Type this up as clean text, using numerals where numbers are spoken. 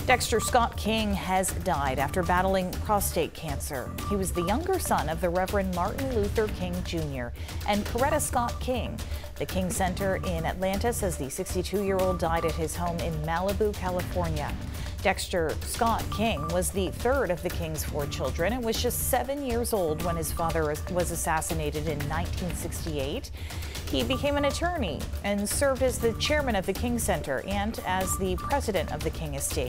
Dexter Scott King has died after battling prostate cancer. He was the younger son of the Reverend Martin Luther King Jr. and Coretta Scott King. The King Center in Atlanta says the 62-year-old died at his home in Malibu, California. Dexter Scott King was the third of the King's 4 children and was just 7 years old when his father was assassinated in 1968. He became an attorney and served as the chairman of the King Center and as the president of the King Estate.